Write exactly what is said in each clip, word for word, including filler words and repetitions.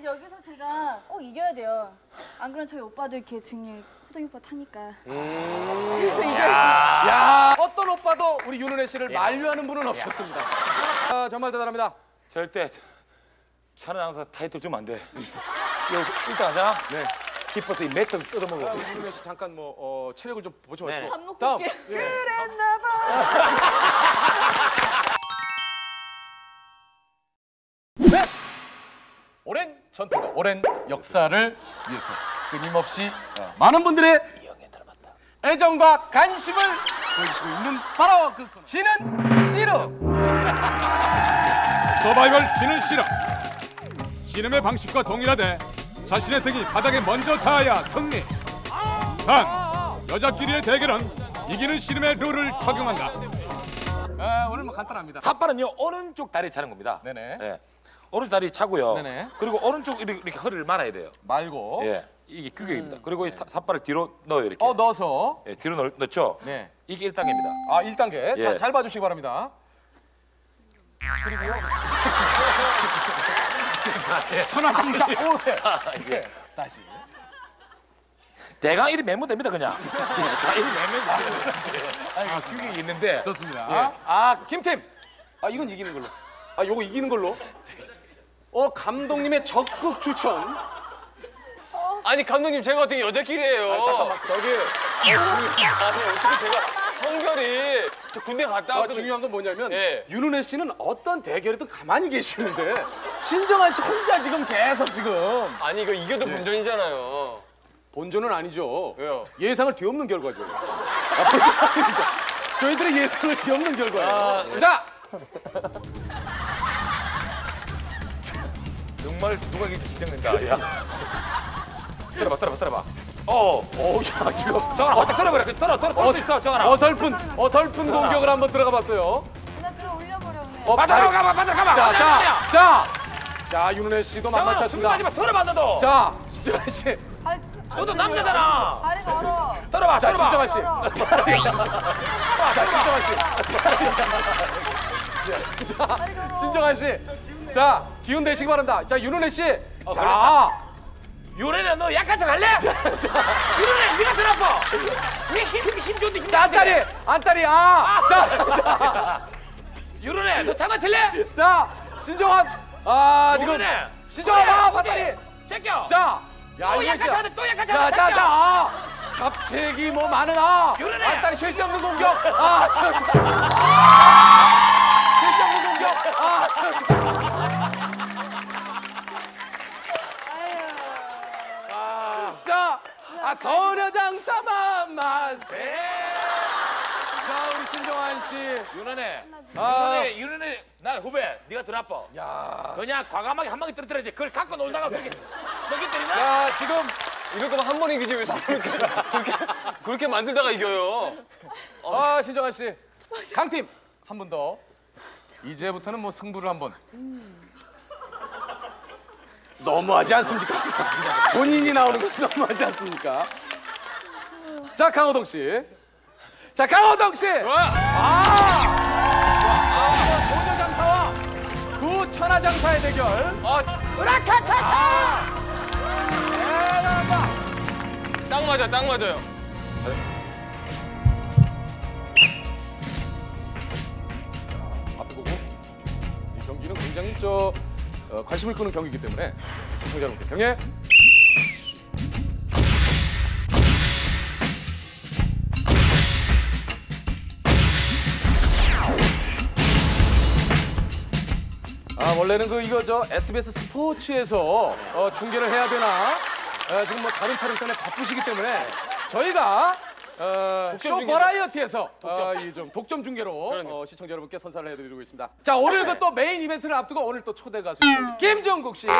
여기서 제가 꼭 이겨야 돼요. 안 그러면 저희 오빠들 이렇게 등에 호동이 오빠 타니까. 음 그래서 이겨야 돼요. 야, 어떤 오빠도 우리 윤은혜 씨를 야. 만류하는 분은 없었습니다. 아, 정말 대단합니다. 절대 차는 항상 타이틀 주면 안 돼. 일단 하자. 네. 기뻐서 이 맷을 뜯어먹어. 아, 윤은혜 씨 잠깐 뭐 어, 체력을 좀 보충하시고. 밥 먹고 다음. 올게요. 예. 그랬나 봐. 네. 오랜 전통과 오랜 역사를 위해서 끊임없이 많은 분들의 애정과 관심을 보여주고 있는 바로 그 코너. 지는 씨름. 서바이벌 지는 씨름. 씨름의 방식과 동일하되 자신의 덕이 바닥에 먼저 닿아야 승리. 단 여자끼리의 대결은 이기는 씨름의 룰을 적용한다. 아, 오늘 뭐 간단합니다. 삿발은요 오른쪽 다리 차는 겁니다. 네네. 네. 오른쪽 다리 차고요. 네네. 그리고 오른쪽 이렇게, 이렇게 허리를 말아야 돼요. 말고. 예, 이게 그게입니다. 음. 그리고 이 사, 삿발을 뒤로 넣어요 이렇게. 어 넣어서. 예, 뒤로 넣, 넣죠. 네. 이게 일 단계입니다. 아, 일 단계. 예. 자, 잘 봐주시기 바랍니다. 그리고요. 천하장사 오해. 예. 다시. 대강 이리 매면 됩니다 그냥. 자, 이리 매면 됩니다. 아, 그게 있는데. 좋습니다. 예. 아, 김팀. 아, 이건 이기는 걸로. 아, 요거 이기는 걸로. 어, 감독님의 적극 추천. 아니 감독님 제가 어떻게 여자끼리예요? 아, 잠깐만 저기. 아니 어떻게 제가 성별이 저 군대 갔다 아, 왔거든요. 중요한 건 뭐냐면 예. 윤은혜 씨는 어떤 대결에도 가만히 계시는데 신정한 씨 혼자 지금 계속 지금. 아니 이거 이겨도 예. 본전이잖아요. 본전은 아니죠. 왜요? 예상을 뒤엎는 결과죠. 저희들의 예상을 뒤엎는 결과예요. 아, 예. 자. 정말 누가 이길지 긴장된다. 야. 들어봐, 들어봐, 들어봐. 어, 오, 야, 지금. 정하나, 어떻게 들어버려. 들어, 들어, 들어 수 있어, 정하나. 어설픈, 어설픈 공격을 한번 들어가 봤어요. 나 들어 올려버렸네. 어, 맞아, 가봐, 가봐, 맞아, 가봐. 자, 자, 자. 자, 윤은혜 씨도 정하나, 만만찮습니다. 순간하지 마, 들어봐, 너도. 자, 신정아 씨. 발, 너도 남자잖아. 발이 걸어. 들어봐, 자, 들어봐. 신정아 씨. 자, 신정아 씨. 자, 신정아 씨. 자, 기운 내시기 바랍니다. 자, 윤은혜 씨. 어, 자. 유래는 너 약한 척 할래? 유래는 네가 더 나빠. 네 힘, 힘 좋은데 힘 자, 안다리. 안다리. 아. 자, 자. 유래네, 너 장난칠래? 자, 신정아. 아, 지금. 유래네. 신정아 봐, 봤다리. 제껴. 자. 야, 또 윤은혜 약한 씨. 척 하는데 또 약한 척 자, 하는데 자, 제껴. 자. 아. 잡채기 뭐 많으나. 유래네. 안다리 실수 없는 공격. 아, 자, 자. 실수 없는 공격. 아, 자, 자. 자, 아, 소녀장사만 만세. 자, 우리 신정환 씨. 유래네. 아. 유래네, 유래네. 나 후배, 네가 더 나빠. 야. 그냥 과감하게 한 방에 떨어뜨려야지. 그걸 갖고 놀다가 그렇게 그렇게 때리나? 자, 지금 이럴 거면 한 번 이기지 왜 자꾸 이렇게 그렇게 그렇게 만들다가 이겨요? 아, 신정환 씨. 강팀 한 번 더. 이제부터는 뭐 승부를 한번. 너무하지 않습니까? 본인이 나오는 건 너무하지 않습니까? 자, 강호동 씨. 자, 강호동 씨. 아! 소녀장사와 구 천하장사의 대결. 어, 으라차차차! 대단하다. 딱 맞아, 딱 맞아요. 앞에 보고 이 경기는 굉장히 저 어, 관심을 끄는 경기이기 때문에 시청자 여러분께 경례. 아, 원래는 그 이거 저 에스비에스 스포츠에서 어, 중계를 해야 되나 어, 지금 뭐 다른 촬영 때문에 바쁘시기 때문에 저희가 어, 쇼 중계로. 버라이어티에서 독점. 어, 이 좀 독점 중계로 그러네. 어, 시청자 여러분께 선사를 해드리고 있습니다. 자, 오늘 그 또 메인 이벤트를 앞두고 오늘 또 초대 가수 김정국 씨.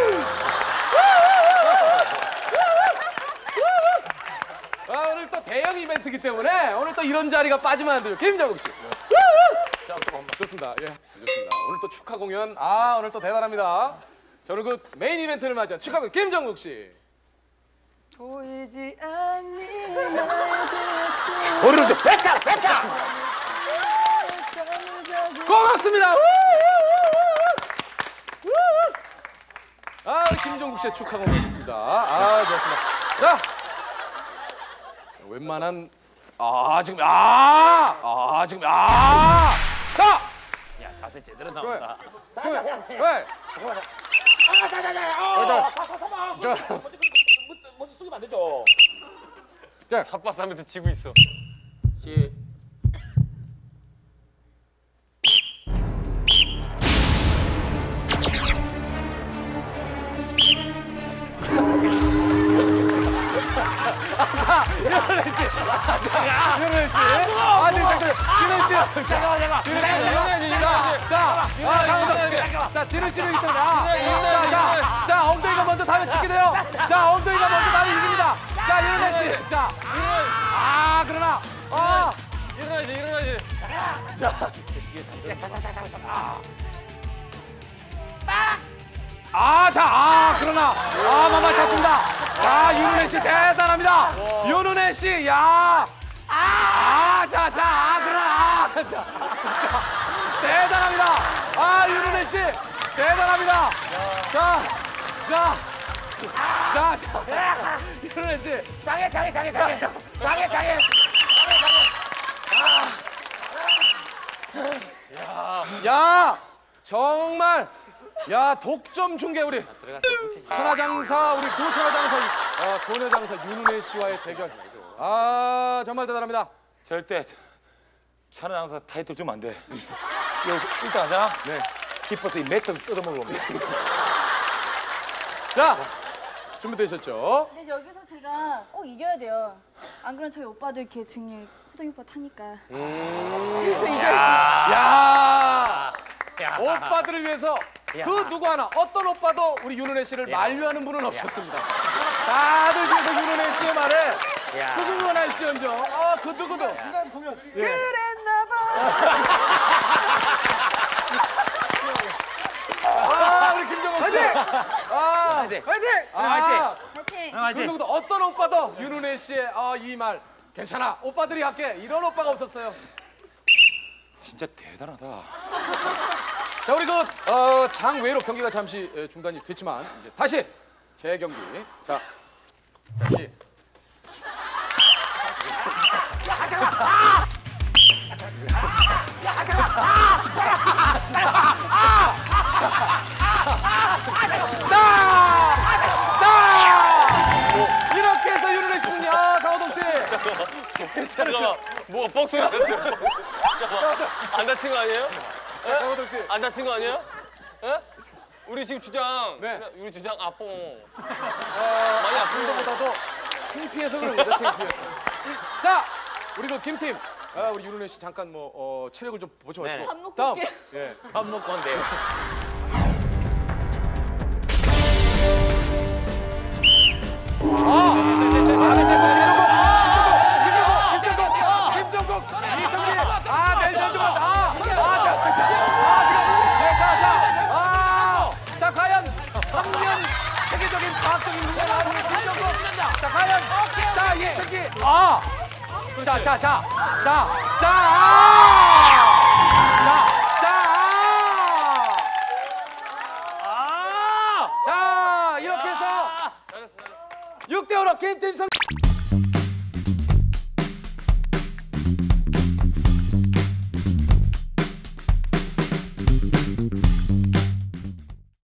아, 오늘 또 대형 이벤트이기 때문에 오늘 또 이런 자리가 빠지면 안 돼요. 김정국 씨. 좋습니다. 예, 좋습니다. 오늘 또 축하 공연. 아, 오늘 또 대단합니다. 자, 오늘 그 메인 이벤트를 맞아 축하 공연 김정국 씨. 보이지 않니 나에 대해서. 소리를 좀 뱉자, 뱉자. 고맙습니다. 아, 우리 김종국 씨의 축하 공연 있습니다. 아, 좋습니다. 자, 자, 웬만한 아 지금 아, 아 지금 아, 자, 야 자세 제대로 왜, 나온다. 왜, 왜, 자자자자. 저, 먼저 쏘기면 안 되죠. 삿바싸면서 지고 있어. 시. 이현애 씨, 이현애 씨, 아, 지금 잠깐, 진우 씨, 잠깐, 잠깐, 진우 씨, 자, 자, 아, 잠깐만, 자, 진우 씨는 있잖아. 자, 자, 자, 엉덩이가 먼저 닿으면 찍게 돼요. 자, 엉덩이가 먼저 닿으면 이깁니다. 자, 이현애 씨, 자, 아, 그러나, 아, 일어나지 일어나지. 아, 자, 아, 그러나, 아, 만만 찼습니다. 자, 윤은혜 씨 대단합니다. 윤은혜 씨, 야, 아, 아, 자, 자, 아, 그러나, 아, 자, 자, 대단합니다. 아, 윤은혜 씨, 대단합니다. 자, 자, 자, 자, 윤은혜 씨, 장애 장애 장애 장애 장애 장애. 야, 정말, 야, 독점 중계 우리. 천하장사 우리 구천하장사 어, 소녀장사 윤은혜 씨와의 대결. 아 정말 대단합니다. 절대 천하장사 타이틀 주면 안 돼. 이거 일단 하자. 네. 기뻐서 이 맷을 뜯어먹어봅니다. 자 준비되셨죠? 근데 여기서 제가 꼭 이겨야 돼요. 안 그러면 저희 오빠들 이렇게 등에 호동이 오빠 타니까. 그래서 이겨야 야, 야. 오빠들을 위해서 그 누구 하나 어떤 오빠도 우리 윤은혜 씨를 만류하는 분은 없었습니다. 다들 그래서 윤은혜 씨의 말에 야. 수긍원할지언정 아그 누구도 그랬나 봐. 아 우리 김정은 씨. 아 화이팅! 화이팅! 아, 화이팅! 파이팅! 그 화이팅! 누구도 어떤 오빠도 윤은혜 씨의 아, 이 말 괜찮아 오빠들이 할게 이런 오빠가 없었어요. 진짜 대단하다. 자 우리 그 어, 장외로 경기가 잠시 에, 중단이 됐지만 이제 다시 재경기. 자 다시. 자! 자! 이렇게 해서 윤은혜 씨는 야 강호동 씨. 잠깐만. 뭐가 뻑 소리 났어요. 잠깐만. 안 다친 거 아니에요? 강호동 씨. 안 다친 거 아니에요? 예? 우리 지금 주장. 네. 우리 주장 아뽕. 어, 많이 아픈데. 보다도 창피해서 그런 거죠, 창피해서. 자, 우리 그 김팀, 아, 우리 윤은혜 씨 잠깐 뭐 어, 체력을 좀 보충하시고. 네네. 밥 먹고 다음, 올게요. 예. 밥 먹고 온대요. 아, 김정국, 김정국, 김정국, 이승기, 아, nel전주만, 아, 아, 자, 자, 아, 지금, 네, 자, 자, 아, 자, 과연 삼 년 세계적인 과학적인 문제를 하는 김정국, 자, 과연, 자, 이승기, 아, 자, 자, 자, 자, 자, 아, 자, 자, 아, 자, 이렇게 해서 육 대 오로 게임팀 승.